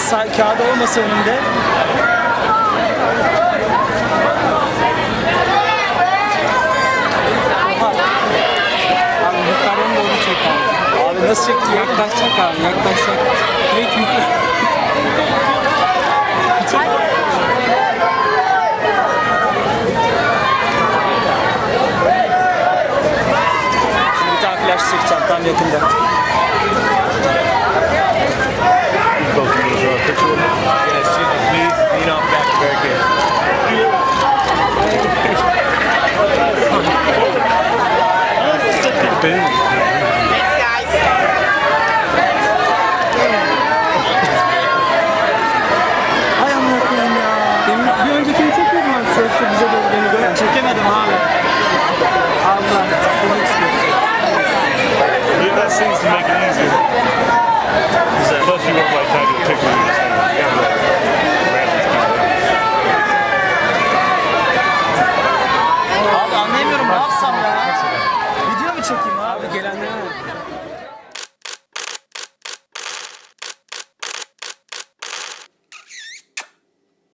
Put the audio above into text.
kağıdı olmasa önünde. Abi yukarıdan doğru çek abi. Abi nasıl çekti? Yaklaşacak abi, yaklaşacak. Evet, yukarı. Bir tane flash çekeceğim tam yakında.